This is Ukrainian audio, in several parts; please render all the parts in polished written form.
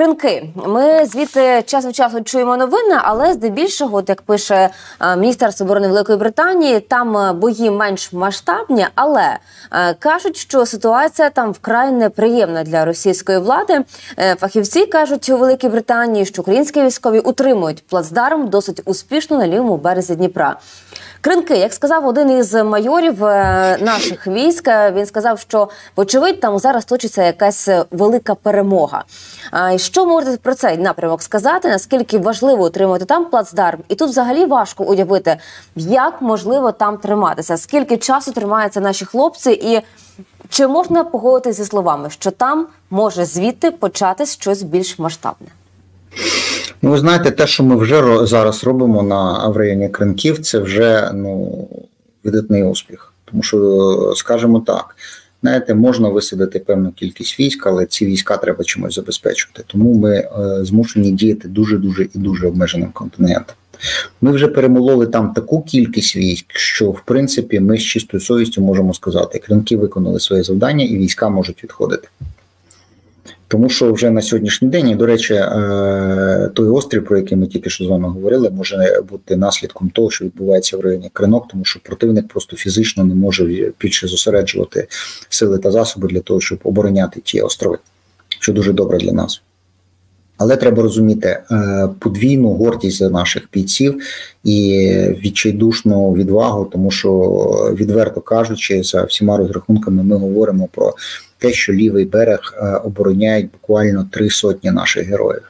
Кринки. Ми звідти час від часу чуємо новини, але здебільшого, от як пише Міністерство оборони Великої Британії, там бої менш масштабні, але кажуть, що ситуація там вкрай неприємна для російської влади. Фахівці кажуть у Великій Британії, що українські військові утримують плацдарм досить успішно на лівому березі Дніпра. Кринки, як сказав один із майорів наших військ, він сказав, що, вочевидь, там зараз точиться якась велика перемога. Що можете про цей напрямок сказати? Наскільки важливо утримувати там плацдарм? І тут взагалі важко уявити, як можливо там триматися. Скільки часу тримаються наші хлопці і чи можна погодитися зі словами, що там може звідти початись щось більш масштабне? Ну, ви знаєте, те, що ми вже зараз робимо в районі Кринків, це вже видатний успіх. Тому що, скажімо так, знаєте, можна висадити певну кількість військ, але ці війська треба чимось забезпечувати. Тому ми змушені діяти дуже-дуже і дуже обмеженим контингентом. Ми вже перемололи там таку кількість військ, що, в принципі, ми з чистою совістю можемо сказати, Кринки виконали своє завдання і війська можуть відходити. Тому що вже на сьогоднішній день, і, до речі, той острів, про який ми тільки що з вами говорили, може бути наслідком того, що відбувається в районі Кринок, тому що противник просто фізично не може більше зосереджувати сили та засоби для того, щоб обороняти ті острови, що дуже добре для нас. Але треба розуміти подвійну гордість за наших бійців і відчайдушну відвагу, тому що, відверто кажучи, за всіма розрахунками ми говоримо про те, що лівий берег обороняють буквально 3 сотні наших героїв.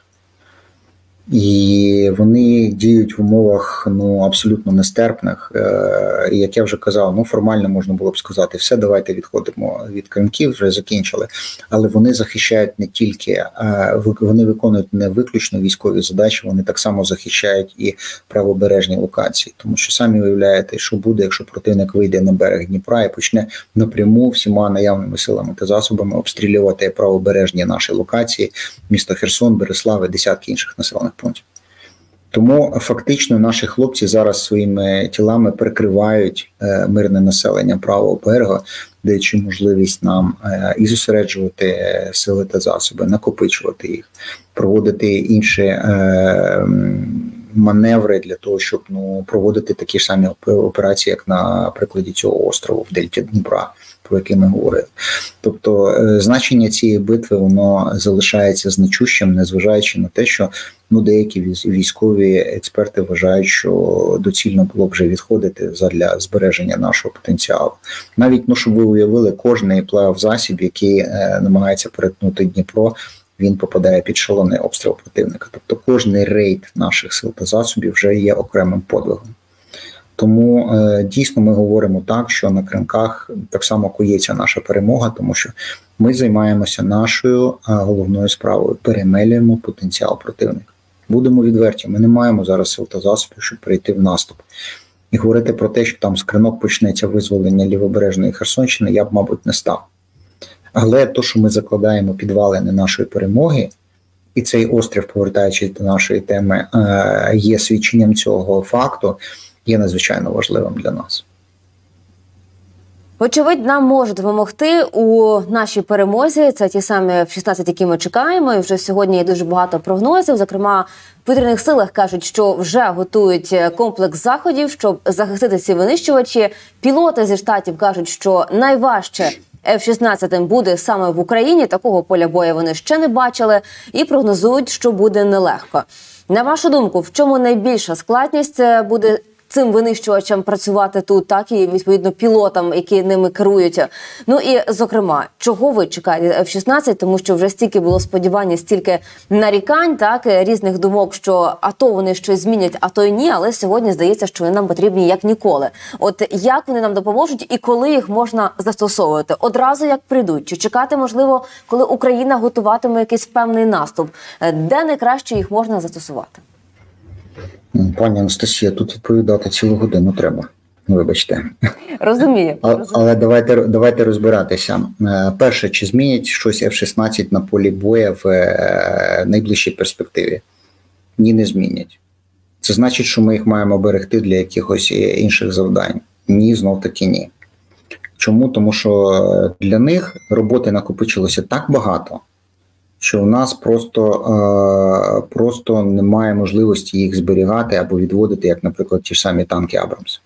І вони діють в умовах абсолютно нестерпних. І, як я вже казав, формально можна було б сказати, все, давайте відходимо від Кринків, вже закінчили. Але вони захищають не тільки, вони виконують не виключно військові задачі, вони так само захищають і правобережні локації. Тому що самі уявляєте, що буде, якщо противник вийде на берег Дніпра і почне напряму всіма наявними силами та засобами обстрілювати правобережні наші локації, місто Херсон, Береслав і десятки інших населених пунктів. Тому фактично наші хлопці зараз своїми тілами перекривають мирне населення правого берега, даючи можливість нам і зосереджувати сили та засоби, накопичувати їх, проводити інші маневри для того, щоб проводити такі ж самі операції, як на прикладі цього острову в дельті Дніпра, про який ми говорили. Тобто значення цієї битви, воно залишається значущим, незважаючи на те, що деякі військові експерти вважають, що доцільно було б вже відходити задля збереження нашого потенціалу. Навіть, щоб ви уявили, кожний плавзасіб, який намагається перетнути Дніпро, він попадає під шалений обстріл противника. Тобто кожний рейд наших сил та засобів вже є окремим подвигом. Тому дійсно ми говоримо так, що на Кринках так само кується наша перемога, тому що ми займаємося нашою головною справою – перемелюємо потенціал противника. Будемо відверті, ми не маємо зараз сил та засобів, щоб перейти в наступ. І говорити про те, що там з Кринок почнеться визволення лівобережної Херсонщини, я б, мабуть, не став. Але то, що ми закладаємо підвалини нашої перемоги, і цей острів, повертаючись до нашої теми, є свідченням цього факту, є надзвичайно важливим для нас. Очевидь, нам можуть допомогти у нашій перемозі. Це ті самі F-16, які ми чекаємо. І вже сьогодні є дуже багато прогнозів. Зокрема, в повітряних силах кажуть, що вже готують комплекс заходів, щоб захистити ці винищувачі. Пілоти зі Штатів кажуть, що найважче F-16 буде саме в Україні. Такого поля бою вони ще не бачили. І прогнозують, що буде нелегко. На вашу думку, в чому найбільша складність буде цим винищувачам працювати тут, так і, відповідно, пілотам, які ними керують? Ну і, зокрема, чого ви чекаєте F-16? Тому що вже стільки було сподівань, стільки нарікань, так, різних думок, що а то вони щось змінять, а то й ні, але сьогодні здається, що вони нам потрібні як ніколи. От як вони нам допоможуть і коли їх можна застосовувати? Одразу як прийдуть? Чи чекати, можливо, коли Україна готуватиме якийсь певний наступ? Де найкраще їх можна застосувати? Пані Анастасія, тут відповідати цілу годину треба. Вибачте. Розумію. Але давайте розбиратися. Перше, чи змінять щось F-16 на полі бою в найближчій перспективі? Ні, не змінять. Це значить, що ми їх маємо берегти для якихось інших завдань? Ні, знов таки ні. Чому? Тому що для них роботи накопичилося так багато, що в нас просто немає можливості їх зберігати або відводити, як, наприклад, ті ж самі танки Абрамс.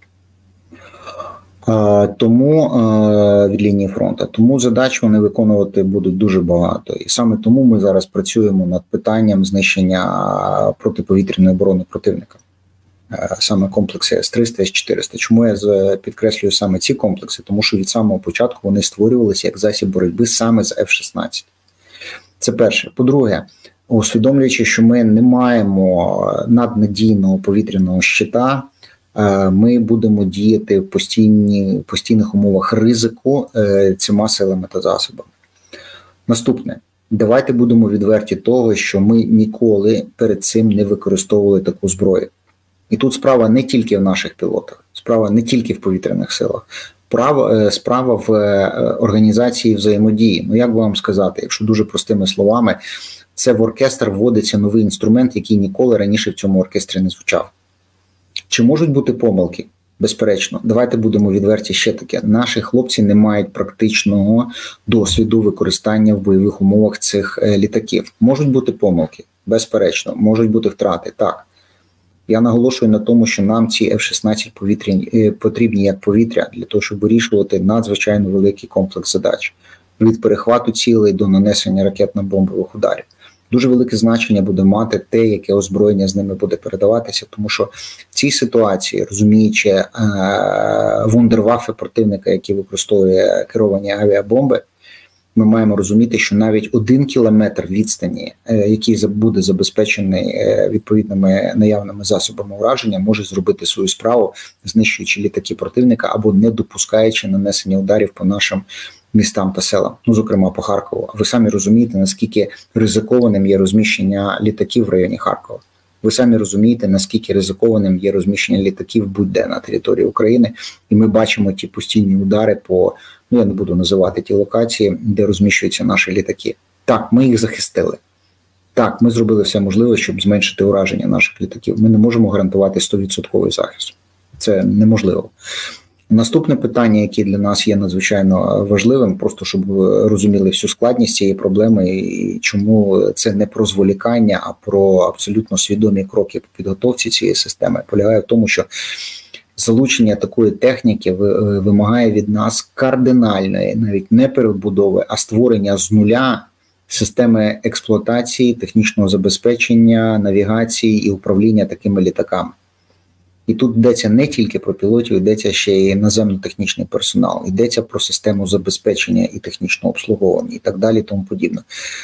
Тому від лінії фронту. Тому задач вони виконувати будуть дуже багато. І саме тому ми зараз працюємо над питанням знищення протиповітряної оборони противника. Саме комплекси С-300, С-400. Чому я підкреслюю саме ці комплекси? Тому що від самого початку вони створювалися як засіб боротьби саме з F-16. Це перше. По-друге, усвідомлюючи, що ми не маємо наднадійного повітряного щита, ми будемо діяти в постійних умовах ризику цими силами та засобами. Наступне. Давайте будемо відверті того, що ми ніколи перед цим не використовували таку зброю. І тут справа не тільки в наших пілотах, справа не тільки в повітряних силах, справа в організації взаємодії. Ну, як вам сказати, якщо дуже простими словами, це в оркестр вводиться новий інструмент, який ніколи раніше в цьому оркестрі не звучав. Чи можуть бути помилки? Безперечно. Давайте будемо відверті ще таке. Наші хлопці не мають практичного досвіду використання в бойових умовах цих літаків. Можуть бути помилки? Безперечно. Можуть бути втрати? Так. Я наголошую на тому, що нам ці F-16 потрібні як повітря для того, щоб вирішувати надзвичайно великий комплекс задач. Від перехвату цілей до нанесення ракетно-бомбових ударів. Дуже велике значення буде мати те, яке озброєння з ними буде передаватися, тому що в цій ситуації, розуміючи вундерваффи противника, які використовує керовані авіабомби, ми маємо розуміти, що навіть 1 кілометр відстані, який буде забезпечений відповідними наявними засобами ураження, може зробити свою справу, знищуючи літаки противника або не допускаючи нанесення ударів по нашим містам та селам, ну, зокрема по Харкову. Ви самі розумієте, наскільки ризикованим є розміщення літаків в районі Харкова. Ви самі розумієте, наскільки ризикованим є розміщення літаків будь-де на території України. І ми бачимо ті постійні удари по, ну я не буду називати ті локації, де розміщуються наші літаки. Так, ми їх захистили. Так, ми зробили все можливе, щоб зменшити ураження наших літаків. Ми не можемо гарантувати 100% захист. Це неможливо. Наступне питання, яке для нас є надзвичайно важливим, просто щоб ви розуміли всю складність цієї проблеми і чому це не про зволікання, а про абсолютно свідомі кроки по підготовці цієї системи, полягає в тому, що залучення такої техніки вимагає від нас кардинальної, навіть не перебудови, а створення з нуля системи експлуатації, технічного забезпечення, навігації і управління такими літаками. І тут йдеться не тільки про пілотів, йдеться ще й наземно-технічний персонал, йдеться про систему забезпечення і технічного обслуговування і так далі, тому подібне.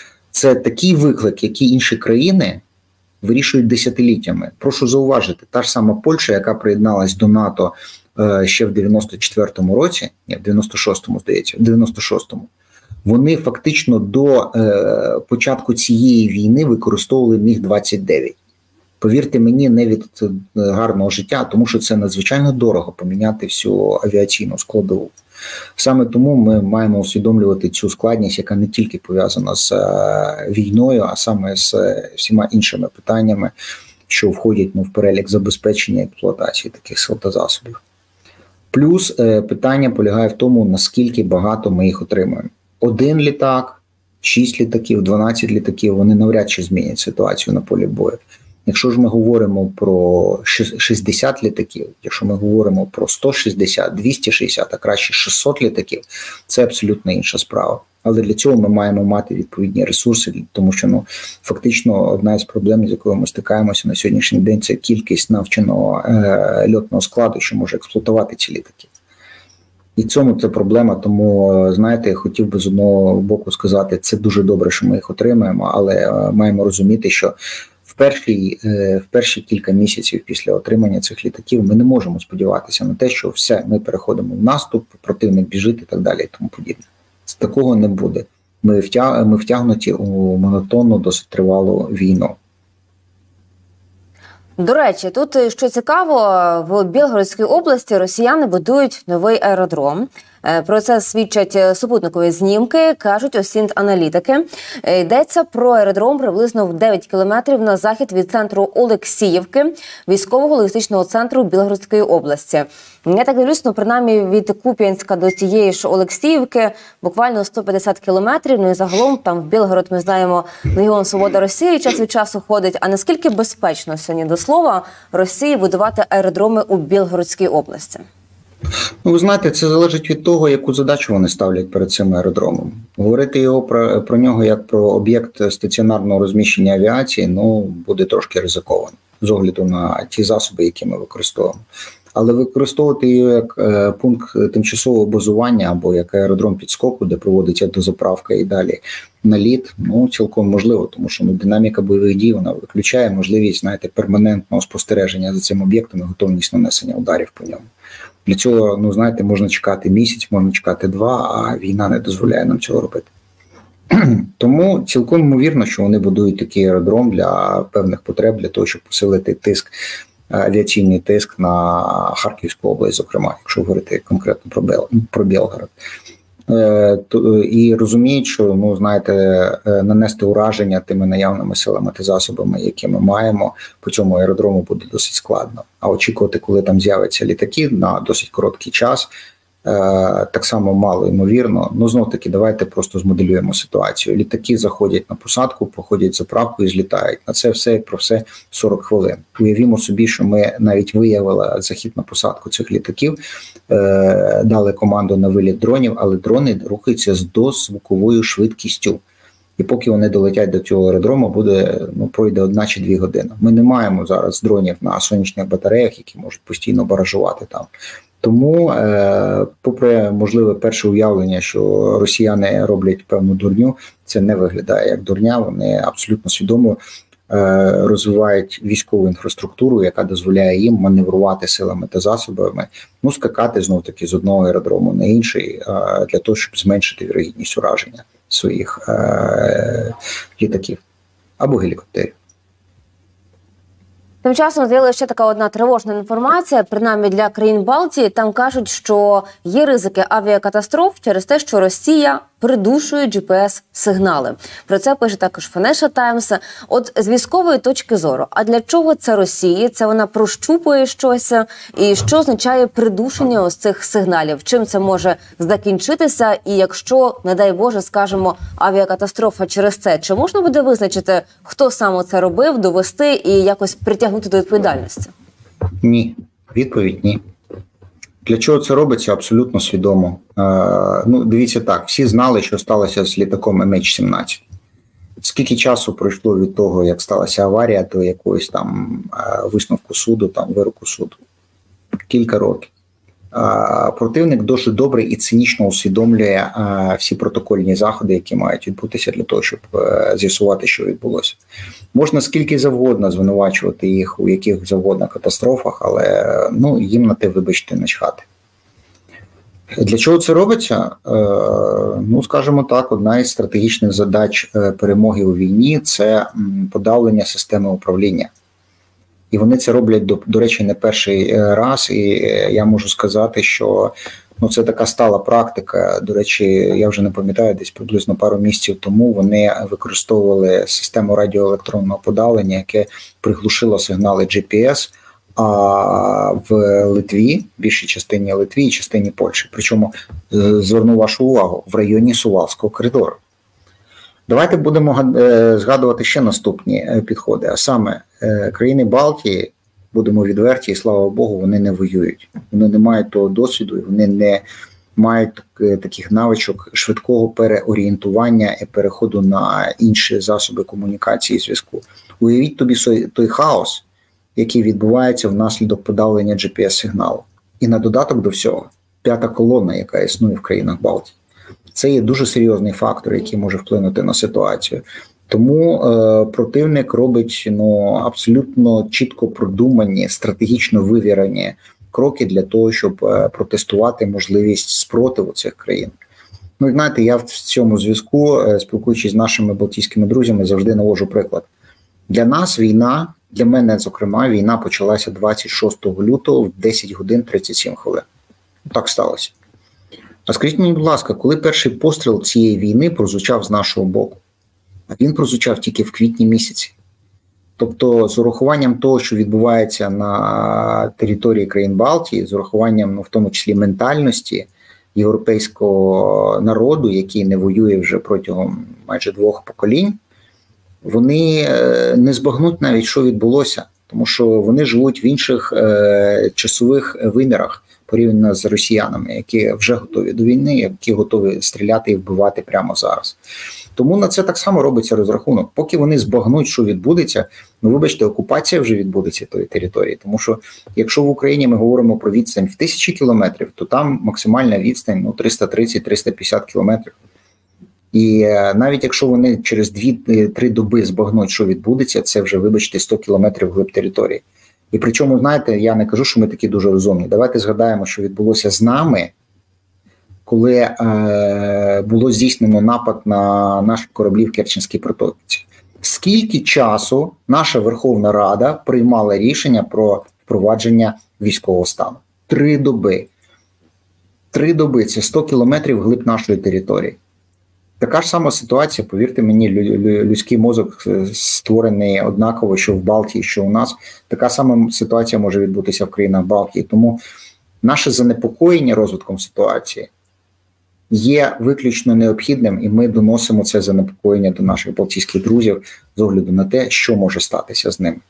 Це такий виклик, який інші країни вирішують десятиліттями. Прошу зауважити, та ж сама Польща, яка приєдналась до НАТО ще в 94-му році, ні, в 96-му, здається, в 96-му, вони фактично до початку цієї війни використовували Міг-29. Повірте мені, не від гарного життя, тому що це надзвичайно дорого поміняти всю авіаційну складову. Саме тому ми маємо усвідомлювати цю складність, яка не тільки пов'язана з війною, а саме з всіма іншими питаннями, що входять в перелік забезпечення і експлуатації таких сил та засобів. Плюс питання полягає в тому, наскільки багато ми їх отримуємо. 1 літак, 6 літаків, 12 літаків, вони навряд чи змінять ситуацію на полі бою. Якщо ж ми говоримо про 60 літаків, якщо ми говоримо про 160, 260, а краще 600 літаків, це абсолютно інша справа. Але для цього ми маємо мати відповідні ресурси, тому що фактично одна із проблем, з якою ми стикаємося на сьогоднішній день, це кількість навченого льотного складу, що може експлуатувати ці літаки. І цьому це проблема, тому, знаєте, я хотів би з одного боку сказати, це дуже добре, що ми їх отримаємо, але маємо розуміти, що в перші кілька місяців після отримання цих літаків ми не можемо сподіватися на те, що все, ми переходимо в наступ, противник біжить і так далі і тому подібне. Такого не буде. Ми втягнуті у монотонну, досить тривалу війну. До речі, тут, що цікаво, в Білгородській області росіяни будують новий аеродром. Про це свідчать супутникові знімки, кажуть осінт-аналітики. Йдеться про аеродром приблизно в 9 кілометрів на захід від центру Олексіївки, військового логістичного центру Білгородської області. Я так дивлюсь, принаймні від Куп'янська до тієї ж Олексіївки буквально 150 кілометрів. Ну і загалом там в Білгород, ми знаємо, Легіон Свобода Росії час від часу ходить. А наскільки безпечно сьогодні, до слова, Росії будувати аеродроми у Білгородській області? Ну, ви знаєте, це залежить від того, яку задачу вони ставлять перед цим аеродромом. Говорити його про нього як про об'єкт стаціонарного розміщення авіації, буде трошки ризиковано з огляду на ті засоби, які ми використовуємо. Але використовувати його як пункт тимчасового базування або як аеродром підскоку, де проводиться дозаправка і далі наліт, цілком можливо, тому що динаміка бойових дій, вона виключає можливість, перманентного спостереження за цим об'єктом і готовність нанесення ударів по ньому. Для цього, можна чекати місяць, можна чекати 2, а війна не дозволяє нам цього робити. Тому цілком ймовірно, що вони будують такий аеродром для певних потреб, для того, щоб посилити авіаційний тиск на Харківську область, зокрема, якщо говорити конкретно про Білгород. І розуміють, що, нанести ураження тими наявними силами та засобами, які ми маємо, по цьому аеродрому буде досить складно. А очікувати, коли там з'являться літаки на досить короткий час, так само мало ймовірно. Знов-таки, давайте просто змоделюємо ситуацію. Літаки заходять на посадку, проходять заправку і злітають. На це все, про все 40 хвилин. Уявімо собі, що ми навіть виявили захід на посадку цих літаків, дали команду на виліт дронів, але дрони рухаються з дозвуковою швидкістю. І поки вони долетять до цього аеродрому, пройде 1 чи 2 години. Ми не маємо зараз дронів на сонячних батареях, які можуть постійно баражувати там. Тому, попри можливе перше уявлення, що росіяни роблять певну дурню, це не виглядає як дурня, вони абсолютно свідомо розвивають військову інфраструктуру, яка дозволяє їм маневрувати силами та засобами, скакати знов-таки з одного аеродрому на інший, для того, щоб зменшити вірогідність ураження своїх літаків або гелікоптерів. Тим часом з'явилася ще така одна тривожна інформація, принаймні для країн Балтії. Там кажуть, що є ризики авіакатастроф через те, що Росія придушує GPS-сигнали. Про це пише також Financial Times. От з військової точки зору, а для чого це Росії? Це вона прощупує щось? І що означає придушення ось цих сигналів? Чим це може закінчитися? І якщо, не дай Боже, скажемо, авіакатастрофа через це, чи можна буде визначити, хто саме це робив, довести і якось притягнути до відповідальності? Ні. Відповідь – ні. Для чого це робиться? Абсолютно свідомо. Дивіться так, всі знали, що сталося з літаком MH17. Скільки часу пройшло від того, як сталася аварія, до якогось там висновку суду, вироку суду? Кілька років. Противник дуже добре і цинічно усвідомлює всі протокольні заходи, які мають відбутися для того, щоб з'ясувати, що відбулося. Можна скільки завгодно звинувачувати їх у яких завгодно катастрофах, але їм на те, вибачте, начхати. Для чого це робиться? Скажімо так, одна із стратегічних задач перемоги у війні – це подавлення системи управління. І вони це роблять, до речі, не перший раз, і я можу сказати, що це така стала практика. До речі, я вже не пам'ятаю, десь приблизно пару місяців тому вони використовували систему радіоелектронного подавлення, яке приглушило сигнали GPS, а в Литві, більшій частині Литві і частині Польщі. Причому, зверну вашу увагу, в районі Сувалського коридору. Давайте будемо згадувати ще наступні підходи, а саме країни Балтії, будемо відверті, і слава Богу, вони не воюють. Вони не мають того досвіду, і вони не мають таких навичок швидкого переорієнтування і переходу на інші засоби комунікації і зв'язку. Уявіть тобі той хаос, який відбувається внаслідок подавлення GPS-сигналу. І на додаток до всього, 5-та колона, яка існує в країнах Балтії. Це є дуже серйозний фактор, який може вплинути на ситуацію. Тому противник робить абсолютно чітко продумані, стратегічно вивірені кроки для того, щоб протестувати можливість спротиву цих країн. Знаєте, я в цьому зв'язку, спілкуючись з нашими балтійськими друзями, завжди наводжу приклад. Для нас війна, для мене, зокрема, війна почалася 26 лютого в 10 годин 37 хвилин. Так сталося. А скажіть мені, будь ласка, коли перший постріл цієї війни прозвучав з нашого боку? А він прозвучав тільки в квітні місяці. Тобто з урахуванням того, що відбувається на території країн Балтії, з урахуванням, в тому числі, ментальності європейського народу, який не воює вже протягом майже 2 поколінь, вони не збагнуть навіть, що відбулося, тому що вони живуть в інших часових вимірах порівняно з росіянами, які вже готові до війни, які готові стріляти і вбивати прямо зараз. Тому на це так само робиться розрахунок. Поки вони збагнуть, що відбудеться, вибачте, окупація вже відбудеться тої території. Тому що якщо в Україні ми говоримо про відстань в 1000 кілометрів, то там максимальна відстань 330-350 кілометрів. І навіть якщо вони через 2-3 доби збагнуть, що відбудеться, це вже, вибачте, 100 кілометрів глиб території. І причому, знаєте, я не кажу, що ми такі дуже розумні. Давайте згадаємо, що відбулося з нами, коли було здійснено напад на наші кораблі в Керченській протоці. Скільки часу наша Верховна Рада приймала рішення про впровадження військового стану? 3 доби. 3 доби – це 100 кілометрів глиб нашої території. Така ж сама ситуація, повірте мені, людський мозок створений однаково, що в Балтії, що у нас. Така сама ситуація може відбутися в країнах Балтії. Тому наше занепокоєння розвитком ситуації є виключно необхідним, і ми доносимо це занепокоєння до наших балтійських друзів з огляду на те, що може статися з ними.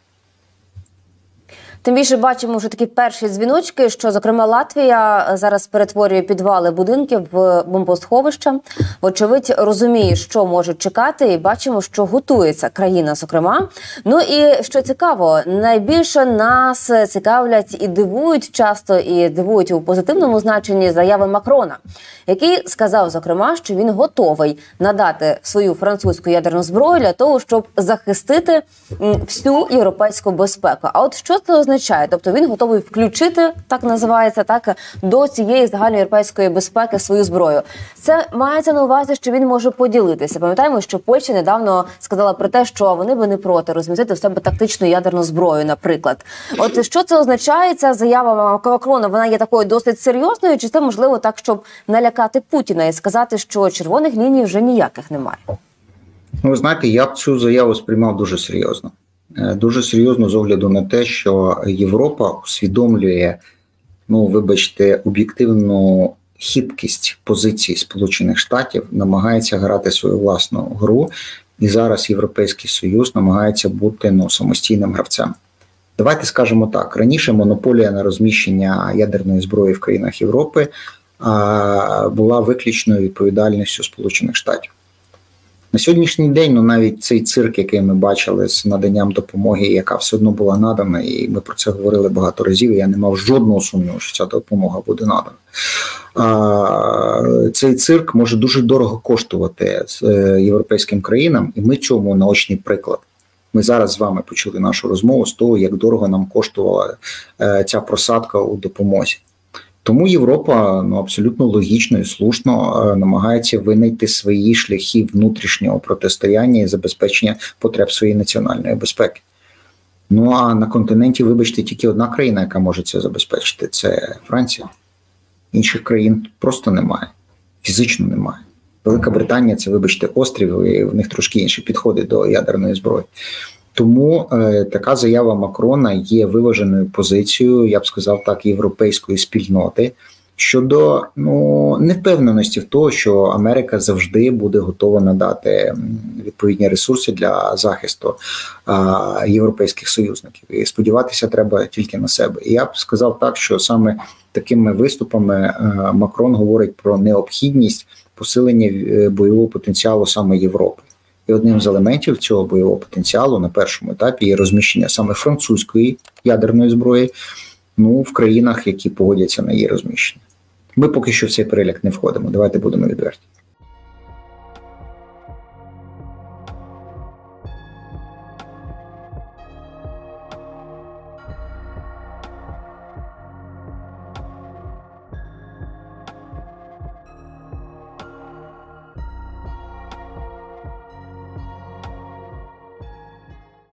Тим більше бачимо вже такі перші дзвіночки, що, зокрема, Латвія зараз перетворює підвали будинків в бомбосховища. Вочевидь, розуміє, що може чекати, і бачимо, що готується країна, зокрема. Ну і, що цікаво, найбільше нас цікавлять і дивують часто, і дивують у позитивному значенні заяви Макрона, який сказав, зокрема, що він готовий надати свою французьку ядерну зброю для того, щоб захистити всю європейську безпеку. А от що це означає? Тобто він готовий включити, так називається, так, до цієї загальноєвропейської безпеки свою зброю. Це мається на увазі, що він може поділитися. Пам'ятаємо, що Польща недавно сказала про те, що вони би не проти розмістити в себе тактичну ядерну зброю, наприклад. От що це означає? Ця заява Макрона, вона є такою досить серйозною, чи це можливо так, щоб налякати Путіна і сказати, що червоних ліній вже ніяких немає? Ви знаєте, я б цю заяву сприймав дуже серйозно. Дуже серйозно з огляду на те, що Європа усвідомлює, вибачте, об'єктивну хиткість позиції Сполучених Штатів, намагається грати свою власну гру, і зараз Європейський Союз намагається бути самостійним гравцем. Давайте скажемо так, раніше монополія на розміщення ядерної зброї в країнах Європи була виключною відповідальністю Сполучених Штатів. На сьогоднішній день, навіть цей цирк, який ми бачили з наданням допомоги, яка все одно була надана, і ми про це говорили багато разів, і я не мав жодного сумніву, що ця допомога буде надана. Цей цирк може дуже дорого коштувати європейським країнам, і ми цьому наочний приклад. Ми зараз з вами почули нашу розмову з того, як дорого нам коштувала ця просадка у допомозі. Тому Європа абсолютно логічно і слушно намагається винайти свої шляхи внутрішнього протистояння і забезпечення потреб своєї національної безпеки. А на континенті, вибачте, тільки одна країна, яка може це забезпечити – це Франція. Інших країн просто немає, фізично немає. Велика Британія – це, вибачте, острів, і в них трошки інші підходи до ядерної зброї. Тому така заява Макрона є виваженою позицією, я б сказав так, європейської спільноти щодо невпевненості в тому, що Америка завжди буде готова надати відповідні ресурси для захисту європейських союзників. І сподіватися треба тільки на себе. І я б сказав так, що саме такими виступами Макрон говорить про необхідність посилення бойового потенціалу саме Європи. І одним з елементів цього бойового потенціалу на першому етапі є розміщення саме французької ядерної зброї в країнах, які погодяться на її розміщення. Ми поки що в цей перелік не входимо, давайте будемо відверті.